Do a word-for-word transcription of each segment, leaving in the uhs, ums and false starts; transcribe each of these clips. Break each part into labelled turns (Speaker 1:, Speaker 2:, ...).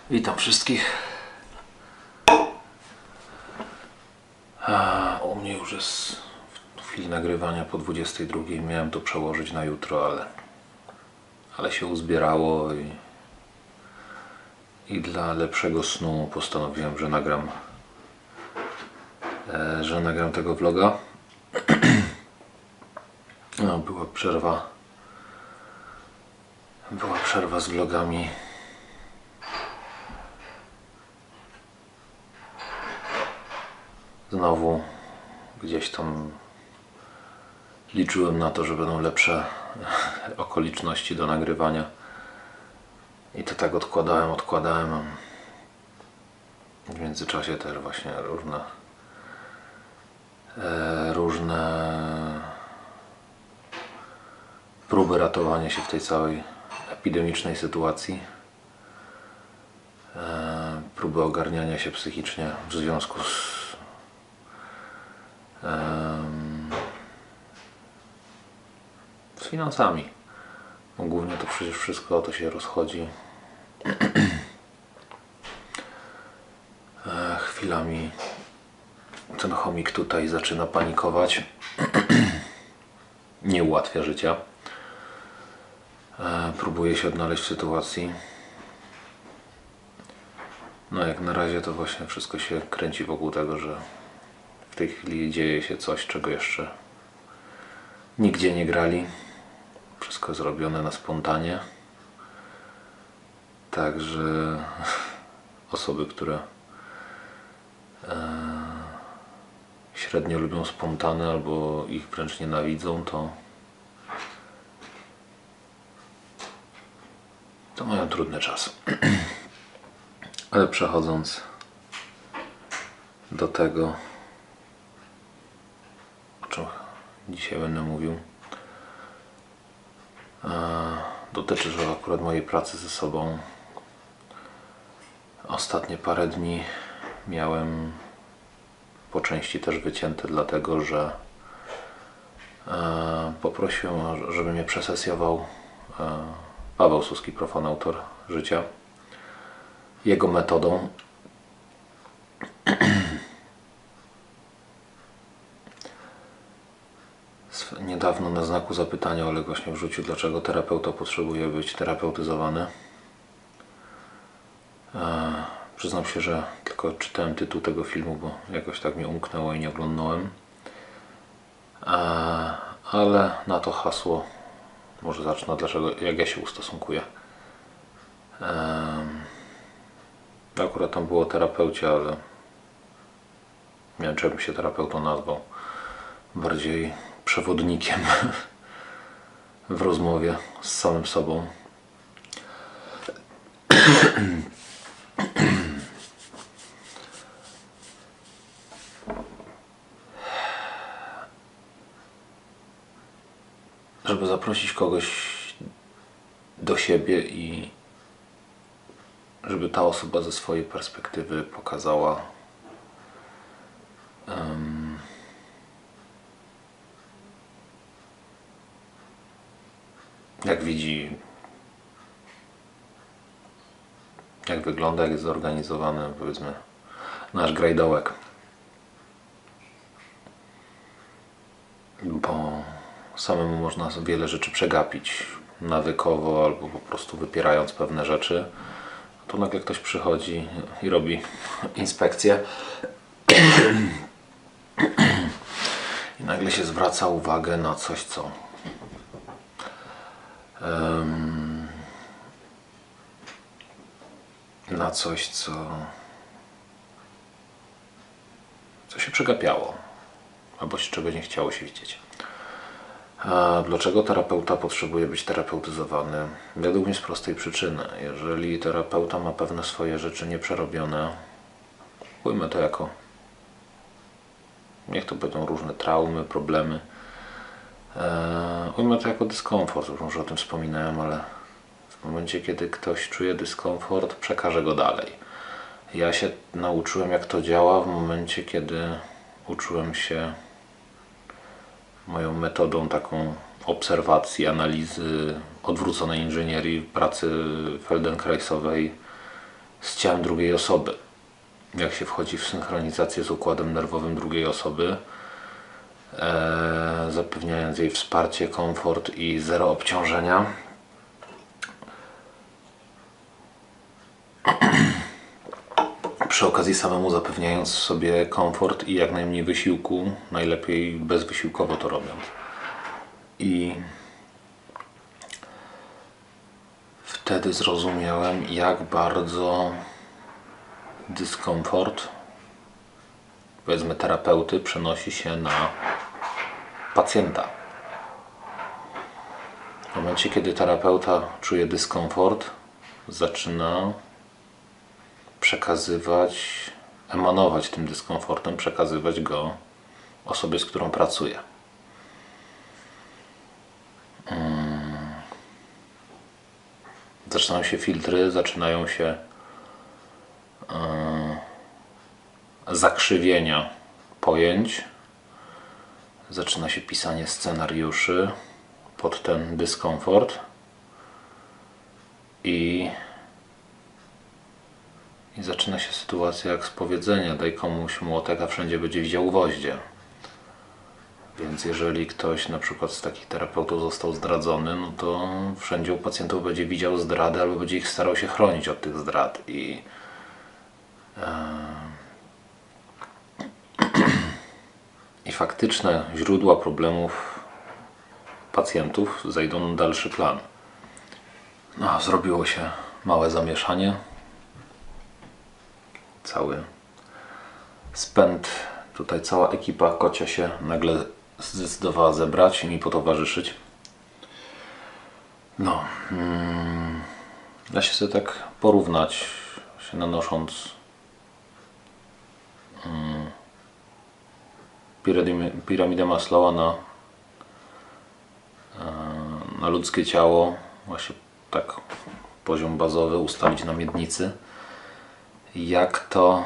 Speaker 1: Witam wszystkich. A, u mnie już jest w chwili nagrywania po dwudziestej drugiej. Miałem to przełożyć na jutro, ale, ale się uzbierało i, i dla lepszego snu postanowiłem, że nagram, e, że nagram tego vloga. No, była przerwa. Była przerwa z vlogami. Znowu gdzieś tam liczyłem na to, że będą lepsze okoliczności do nagrywania i to tak odkładałem, odkładałem. W międzyczasie też właśnie różne e, różne próby ratowania się w tej całej epidemicznej sytuacji, e, próby ogarniania się psychicznie w związku z z finansami. No, głównie to przecież wszystko o to się rozchodzi. e, chwilami ten chomik tutaj zaczyna panikować. Nie ułatwia życia. e, próbuje się odnaleźć w sytuacji. No jak na razie to właśnie wszystko się kręci wokół tego, że w tej chwili dzieje się coś, czego jeszcze nigdzie nie grali. Wszystko zrobione na spontanie. Także osoby, które e, średnio lubią spontany albo ich wręcz nienawidzą, to to mają trudny czas. Ale przechodząc do tego, o czym dzisiaj będę mówił, dotyczy że akurat mojej pracy ze sobą. Ostatnie parę dni miałem po części też wycięte, dlatego że poprosiłem, żeby mnie przesesjował Paweł Suski, profanautor życia, jego metodą. Niedawno na znaku zapytania Oleg właśnie wrzucił, dlaczego terapeuta potrzebuje być terapeutyzowany. E, przyznam się, że tylko czytałem tytuł tego filmu, bo jakoś tak mnie umknęło i nie oglądałem. E, ale na to hasło może zacznę, dlaczego, jak ja się ustosunkuję. E, akurat tam było o terapeucie, ale nie wiem, czy bym się terapeutą nazwał. Bardziej przewodnikiem w rozmowie z samym sobą. Żeby zaprosić kogoś do siebie i żeby ta osoba ze swojej perspektywy pokazała um, jak widzi, jak wygląda, jak jest zorganizowany, powiedzmy, nasz grajdołek. Bo samemu można wiele rzeczy przegapić nawykowo albo po prostu wypierając pewne rzeczy. To nagle ktoś przychodzi i robi inspekcję i nagle się zwraca uwagę na coś, co um, na coś, co co się przegapiało albo czego nie chciało się widzieć. A dlaczego terapeuta potrzebuje być terapeutyzowany? Według mnie z prostej przyczyny. Jeżeli terapeuta ma pewne swoje rzeczy nieprzerobione, ujmę to jako, niech to będą różne traumy, problemy, eee, ujmę to jako dyskomfort, już może o tym wspominałem, ale w momencie, kiedy ktoś czuje dyskomfort, przekaże go dalej. Ja się nauczyłem, jak to działa w momencie, kiedy uczyłem się moją metodą taką obserwacji, analizy, odwróconej inżynierii, pracy feldenkraisowej z ciałem drugiej osoby. Jak się wchodzi w synchronizację z układem nerwowym drugiej osoby, e, zapewniając jej wsparcie, komfort i zero obciążenia, przy okazji samemu zapewniając sobie komfort i jak najmniej wysiłku, najlepiej bezwysiłkowo to robiąc. I wtedy zrozumiałem, jak bardzo dyskomfort, powiedzmy terapeuty, przenosi się na pacjenta. W momencie, kiedy terapeuta czuje dyskomfort, zaczyna przekazywać, emanować tym dyskomfortem, przekazywać go osobie, z którą pracuje. Hmm. Zaczynają się filtry, zaczynają się yy, zakrzywienia pojęć, zaczyna się pisanie scenariuszy pod ten dyskomfort i I zaczyna się sytuacja jak z powiedzenia: daj komuś młotek, a wszędzie będzie widział gwoździe. Więc jeżeli ktoś na przykład z takich terapeutów został zdradzony, no to wszędzie u pacjentów będzie widział zdradę albo będzie ich starał się chronić od tych zdrad. I, e, i faktyczne źródła problemów pacjentów zejdą na dalszy plan. No, zrobiło się małe zamieszanie. Cały spęd, tutaj cała ekipa kocia się nagle zdecydowała zebrać i mi potowarzyszyć. No, hmm, da się sobie tak porównać, się nanosząc hmm, piramidę, piramidę Maslowa na, na ludzkie ciało, właśnie tak poziom bazowy ustawić na miednicy. Jak to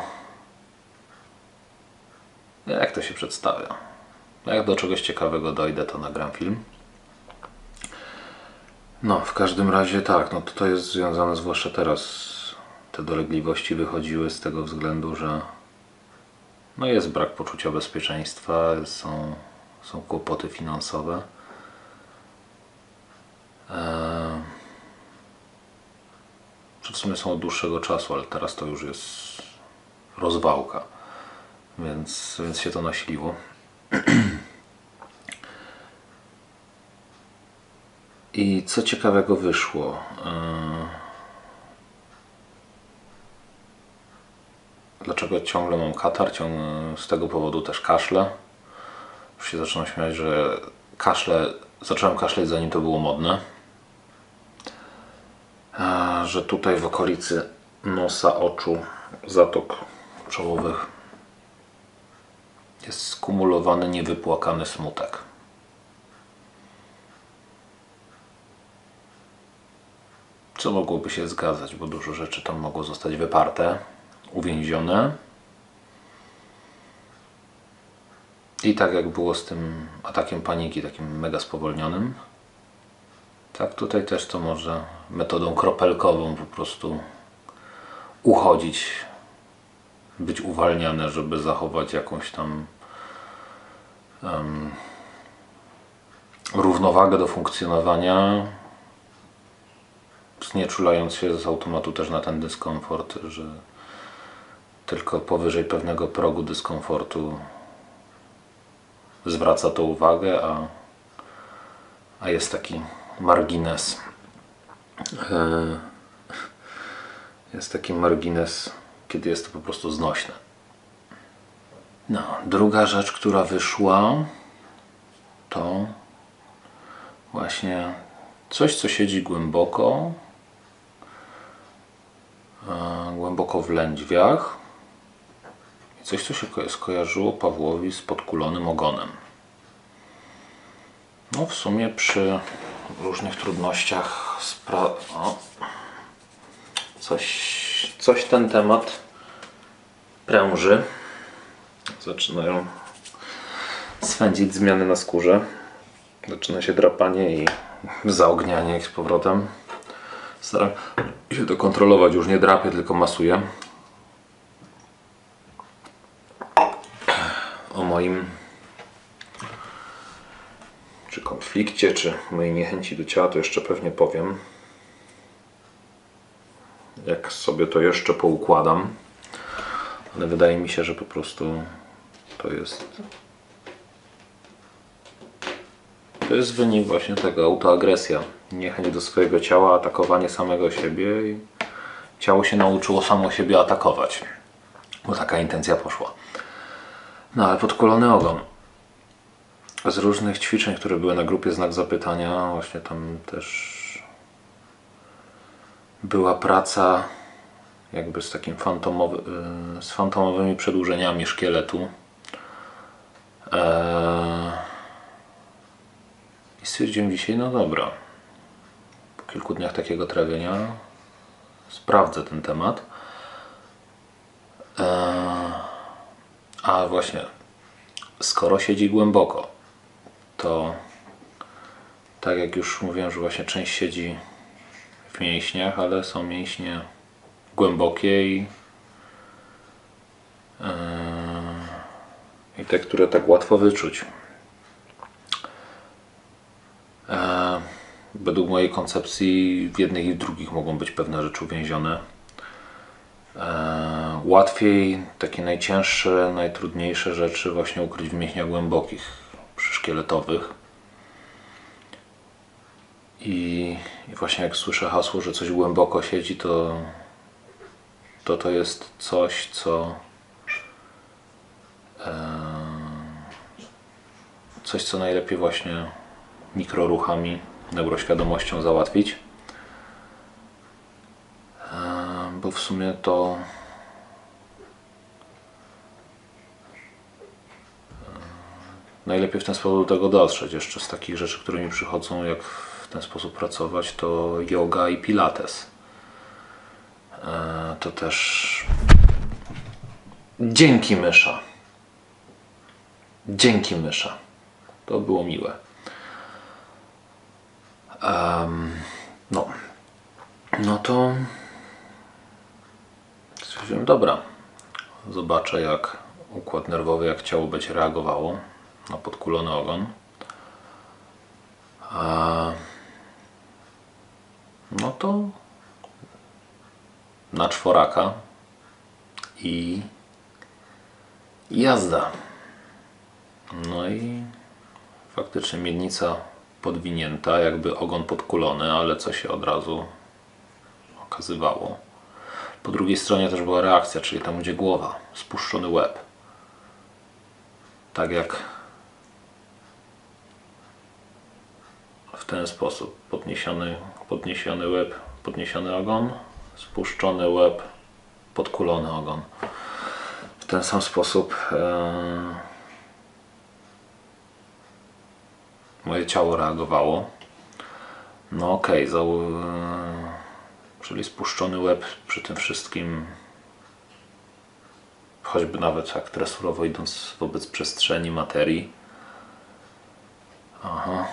Speaker 1: jak to się przedstawia. Jak do czegoś ciekawego dojdę, to nagram film. No, w każdym razie tak, no to jest związane, zwłaszcza teraz, te dolegliwości wychodziły z tego względu, że no jest brak poczucia bezpieczeństwa, są, są kłopoty finansowe. Eee, w sumie są od dłuższego czasu, ale teraz to już jest rozwałka, więc, więc się to nasiliło. I co ciekawego wyszło? Dlaczego ciągle mam katar? Ciągle z tego powodu też kaszle. Już się zaczynam śmiać, że kaszle, zacząłem kaszleć, zanim to było modne. Że tutaj w okolicy nosa, oczu, zatok czołowych jest skumulowany, niewypłakany smutek. Co mogłoby się zgadzać, bo dużo rzeczy tam mogło zostać wyparte, uwięzione. I tak jak było z tym atakiem paniki, takim mega spowolnionym, tak tutaj też to może metodą kropelkową po prostu uchodzić, być uwalniane, żeby zachować jakąś tam um, równowagę do funkcjonowania, znieczulając się z automatu też na ten dyskomfort, że tylko powyżej pewnego progu dyskomfortu zwraca to uwagę, a, a jest taki margines. Jest taki margines, kiedy jest to po prostu znośne. No, druga rzecz, która wyszła, to właśnie coś, co siedzi głęboko, głęboko w lędźwiach i coś, co się skojarzyło Pawłowi z podkulonym ogonem. No w sumie przy różnych trudnościach spra... o, coś, coś ten temat pręży. Zaczynają swędzić zmiany na skórze. Zaczyna się drapanie i zaognianie ich z powrotem. Staram się to kontrolować, już nie drapię, tylko masuję. O moim czy konflikcie, czy mojej niechęci do ciała to jeszcze pewnie powiem. Jak sobie to jeszcze poukładam. Ale wydaje mi się, że po prostu to jest to jest wynik właśnie tego, autoagresja. Niechęć do swojego ciała, atakowanie samego siebie i ciało się nauczyło samo siebie atakować. Bo taka intencja poszła. No ale podkulony ogon. Z różnych ćwiczeń, które były na grupie Znak Zapytania, właśnie tam też była praca jakby z takim fantomowy, z fantomowymi przedłużeniami szkieletu. Eee... I stwierdziłem dzisiaj, no dobra, po kilku dniach takiego trawienia sprawdzę ten temat. Eee... A właśnie, skoro siedzi głęboko, to tak jak już mówiłem, że właśnie część siedzi w mięśniach, ale są mięśnie głębokie i, yy, i te, które tak łatwo wyczuć. Yy, według mojej koncepcji w jednych i w drugich mogą być pewne rzeczy uwięzione. Yy, łatwiej takie najcięższe, najtrudniejsze rzeczy właśnie ukryć w mięśniach głębokich, przyszkieletowych. I, I właśnie jak słyszę hasło, że coś głęboko siedzi, to to, to jest coś, co e, coś, co najlepiej właśnie mikroruchami, neuroświadomością załatwić. E, bo w sumie to e, najlepiej w ten sposób do tego dotrzeć. Jeszcze z takich rzeczy, które mi przychodzą, jak w ten sposób pracować, to yoga i pilates. To też dzięki mysza. Dzięki mysza. To było miłe. Um, no. No to stwierdziłem, dobra. Zobaczę, jak układ nerwowy, jak ciało będzie reagowało na podkulony ogon. A, no to na czworaka i jazda. No i faktycznie miednica podwinięta, jakby ogon podkulony, ale co się od razu okazywało. Po drugiej stronie też była reakcja, czyli tam gdzie głowa, spuszczony łeb. Tak jak w ten sposób, podniesiony, podniesiony łeb, podniesiony ogon, spuszczony łeb, podkulony ogon. W ten sam sposób e, moje ciało reagowało. No okej, okay, e, czyli spuszczony łeb przy tym wszystkim, choćby nawet tak tresurowo idąc wobec przestrzeni materii. Aha.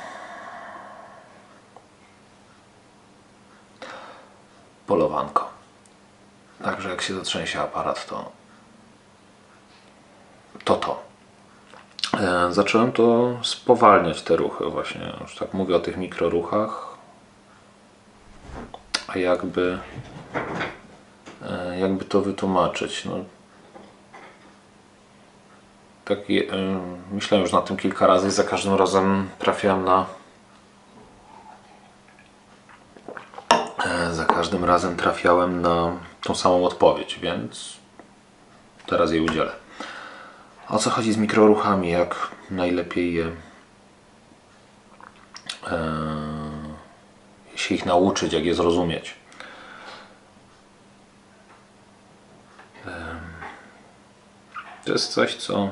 Speaker 1: Polowanko. Także jak się zatrzęsie aparat, to to to. E, zacząłem to spowalniać, te ruchy właśnie. Już tak mówię o tych mikroruchach. A jakby e, jakby to wytłumaczyć? No, tak, e, myślałem już nad tym kilka razy i za każdym razem trafiałem na Za każdym razem trafiałem na tą samą odpowiedź, więc teraz jej udzielę. O co chodzi z mikroruchami? Jak najlepiej je, e, się ich nauczyć, jak je zrozumieć? E, to jest coś, co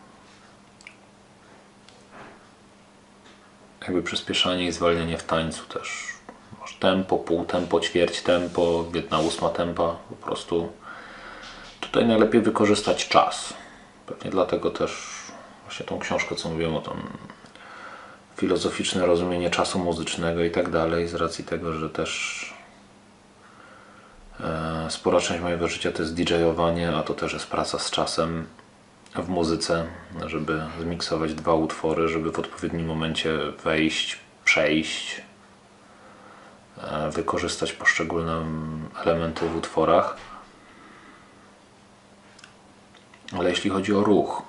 Speaker 1: jakby przyspieszanie i zwalnianie w tańcu też. Tempo, pół tempo, ćwierć tempo, jedna ósma tempa. Po prostu tutaj najlepiej wykorzystać czas. Pewnie dlatego też właśnie tą książkę, co mówiłem o tym filozoficzne rozumienie czasu muzycznego i tak dalej, z racji tego, że też Spora część mojego życia to jest didżejowanie, a to też jest praca z czasem w muzyce, żeby zmiksować dwa utwory, żeby w odpowiednim momencie wejść, przejść, wykorzystać poszczególne elementy w utworach. Ale jeśli chodzi o ruch,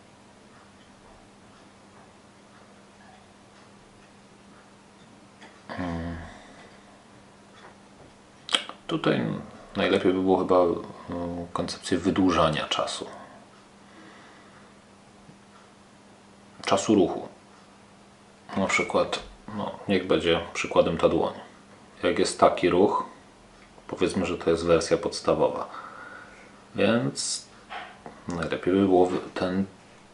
Speaker 1: tutaj najlepiej by było chyba koncepcję wydłużania czasu. Czasu ruchu. Na przykład, no, niech będzie przykładem ta dłoń. Jak jest taki ruch, powiedzmy, że to jest wersja podstawowa. Więc najlepiej by było ten,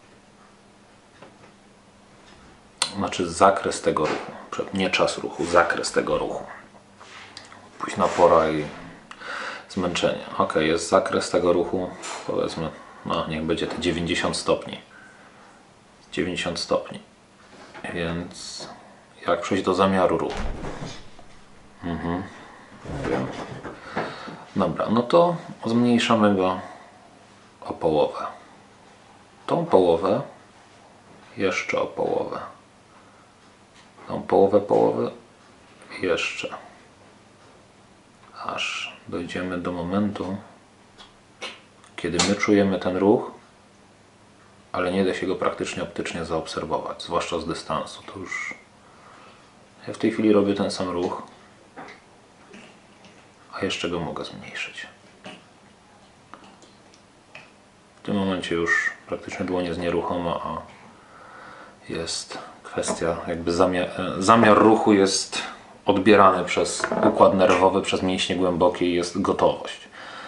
Speaker 1: znaczy zakres tego ruchu, nie czas ruchu, zakres tego ruchu. Późna pora i zmęczenie. Ok, jest zakres tego ruchu, powiedzmy, no niech będzie to dziewięćdziesiąt stopni. dziewięćdziesiąt stopni. Więc jak przejść do zamiaru ruchu? Mhm. Wiem. Dobra, no to zmniejszamy go o połowę. Tą połowę jeszcze o połowę. Tą połowę połowy jeszcze. Aż dojdziemy do momentu, kiedy my czujemy ten ruch, ale nie da się go praktycznie optycznie zaobserwować, zwłaszcza z dystansu. To już ja w tej chwili robię ten sam ruch, a jeszcze go mogę zmniejszyć. W tym momencie już praktycznie dłoń jest nieruchoma, a jest kwestia, jakby zamiar, zamiar ruchu jest odbierany przez układ nerwowy, przez mięśnie głębokie i jest gotowość.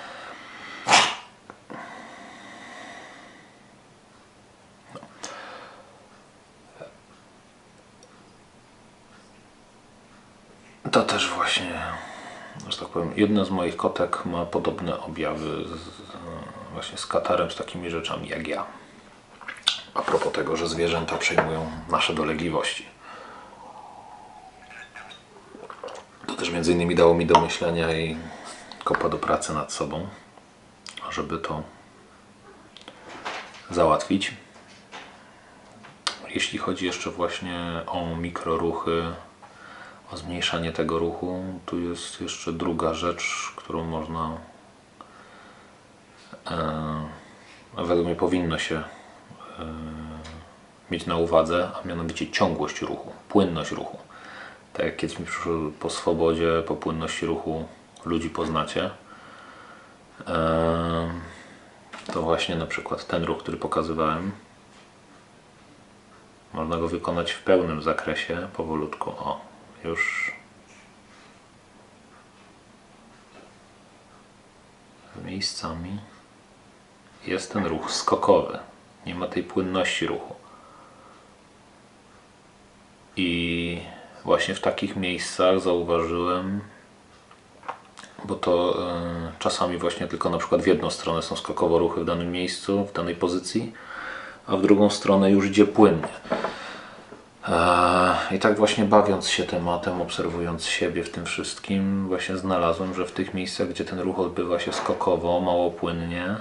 Speaker 1: To też właśnie, że tak powiem, jedna z moich kotek ma podobne objawy z, właśnie z katarem, z takimi rzeczami jak ja. A propos tego, że zwierzęta przejmują nasze dolegliwości. To też między innymi dało mi do myślenia i kopa do pracy nad sobą, żeby to załatwić. Jeśli chodzi jeszcze właśnie o mikroruchy, o zmniejszanie tego ruchu, tu jest jeszcze druga rzecz, którą można, e, według mnie powinno się e, mieć na uwadze, a mianowicie ciągłość ruchu, płynność ruchu. Tak jak kiedyś mi przyszło po swobodzie, po płynności ruchu ludzi poznacie, e, to właśnie na przykład ten ruch, który pokazywałem, można go wykonać w pełnym zakresie, powolutku. O, już miejscami jest ten ruch skokowy, nie ma tej płynności ruchu. I właśnie w takich miejscach zauważyłem, bo to y, czasami właśnie tylko na przykład w jedną stronę są skokowo ruchy w danym miejscu, w danej pozycji, a w drugą stronę już idzie płynnie. I tak właśnie bawiąc się tematem, obserwując siebie w tym wszystkim, właśnie znalazłem, że w tych miejscach, gdzie ten ruch odbywa się skokowo, mało płynnie,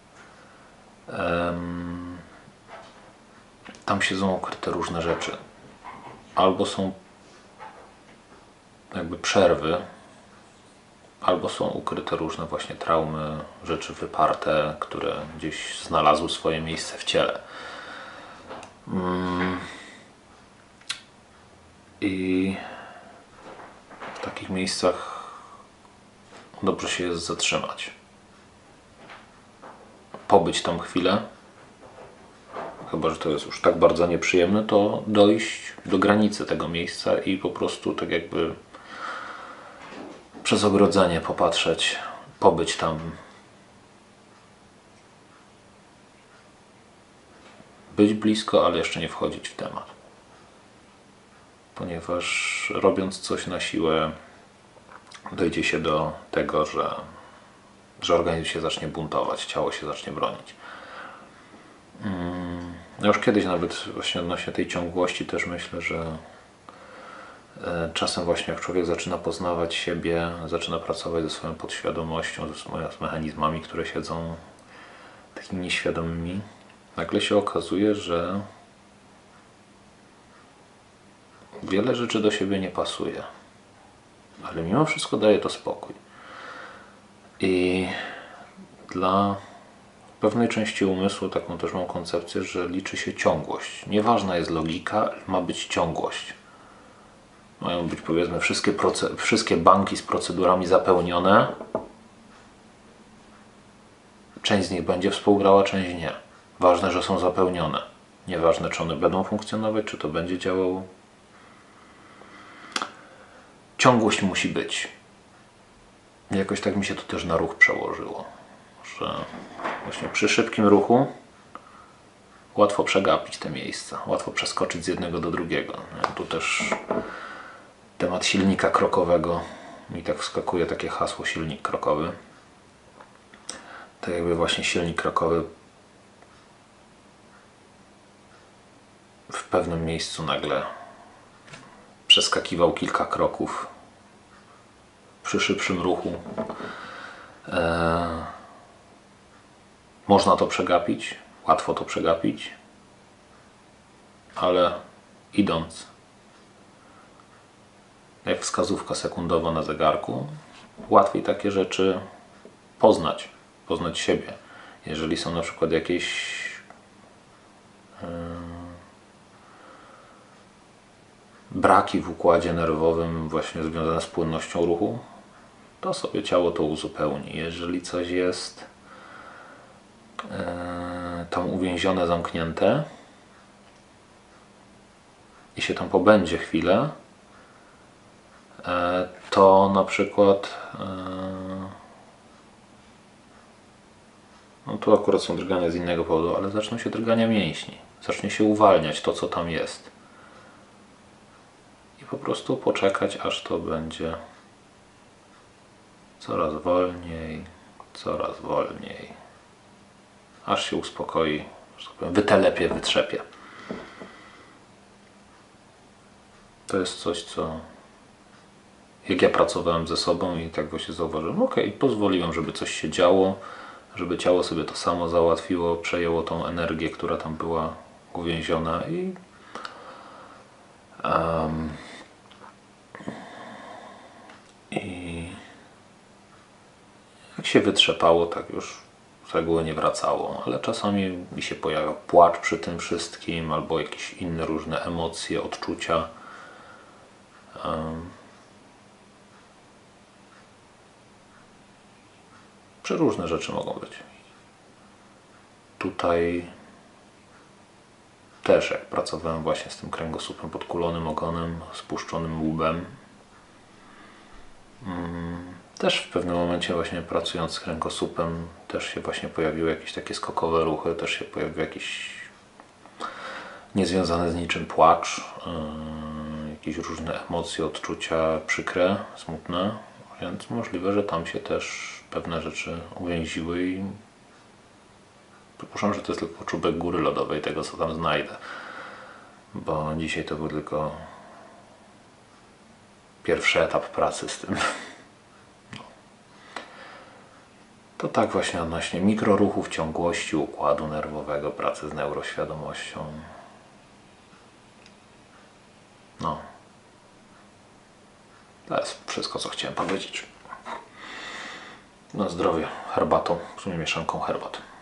Speaker 1: tam siedzą ukryte różne rzeczy. Albo są jakby przerwy, albo są ukryte różne właśnie traumy, rzeczy wyparte, które gdzieś znalazły swoje miejsce w ciele. I w takich miejscach dobrze się jest zatrzymać. Pobyć tam chwilę. Chyba że to jest już tak bardzo nieprzyjemne, to dojść do granicy tego miejsca i po prostu tak jakby przez ogrodzenie popatrzeć, pobyć tam. Być blisko, ale jeszcze nie wchodzić w temat. Ponieważ robiąc coś na siłę, dojdzie się do tego, że, że organizm się zacznie buntować, ciało się zacznie bronić. Ja już kiedyś nawet właśnie odnośnie tej ciągłości też myślę, że Czasem właśnie jak człowiek zaczyna poznawać siebie, zaczyna pracować ze swoją podświadomością, z mechanizmami, które siedzą takimi nieświadomymi, nagle się okazuje, że wiele rzeczy do siebie nie pasuje, ale mimo wszystko daje to spokój. I dla pewnej części umysłu taką też mam koncepcję, że liczy się ciągłość. Nieważna jest logika, ma być ciągłość. Mają być, powiedzmy, wszystkie, wszystkie banki z procedurami zapełnione. Część z nich będzie współgrała, część nie. Ważne, że są zapełnione. Nieważne, czy one będą funkcjonować, czy to będzie działało. Ciągłość musi być. Jakoś tak mi się to też na ruch przełożyło, że właśnie przy szybkim ruchu łatwo przegapić te miejsca, łatwo przeskoczyć z jednego do drugiego. Tu też temat silnika krokowego, mi tak wskakuje takie hasło silnik krokowy. Tak jakby właśnie silnik krokowy w pewnym miejscu nagle przeskakiwał kilka kroków przy szybszym ruchu. Eee, można to przegapić, łatwo to przegapić, ale idąc jak wskazówka sekundowa na zegarku, łatwiej takie rzeczy poznać, poznać siebie. Jeżeli są na przykład jakieś yy, braki w układzie nerwowym właśnie związane z płynnością ruchu, to sobie ciało to uzupełni. Jeżeli coś jest yy, tam uwięzione, zamknięte i się tam pobędzie chwilę, yy, to na przykład yy, no tu akurat są drgania z innego powodu, ale zaczną się drgania mięśni. Zacznie się uwalniać to, co tam jest. I po prostu poczekać, aż to będzie coraz wolniej, coraz wolniej. Aż się uspokoi, że tak powiem, wytelepie, wytrzepie. To jest coś, co jak ja pracowałem ze sobą i tak właśnie zauważyłem, ok, pozwoliłem, żeby coś się działo, żeby ciało sobie to samo załatwiło, przejęło tą energię, która tam była uwięziona i um, i jak się wytrzepało, tak już z reguły nie wracało, ale czasami mi się pojawia płacz przy tym wszystkim, albo jakieś inne różne emocje, odczucia. Um, Przeróżne rzeczy mogą być. Tutaj też jak pracowałem właśnie z tym kręgosłupem podkulonym, ogonem, spuszczonym łbem, też w pewnym momencie właśnie pracując z kręgosłupem też się właśnie pojawiły jakieś takie skokowe ruchy, też się pojawił jakiś niezwiązany z niczym płacz, yy, jakieś różne emocje, odczucia przykre, smutne, więc możliwe, że tam się też pewne rzeczy uwięziły i przypuszczam, że to jest tylko czubek góry lodowej tego, co tam znajdę, bo dzisiaj to był tylko pierwszy etap pracy z tym. No. To tak właśnie odnośnie mikroruchów, ciągłości układu nerwowego, pracy z neuroświadomością. No. To jest wszystko, co chciałem powiedzieć. Na zdrowie, herbatą, w sumie mieszanką herbat.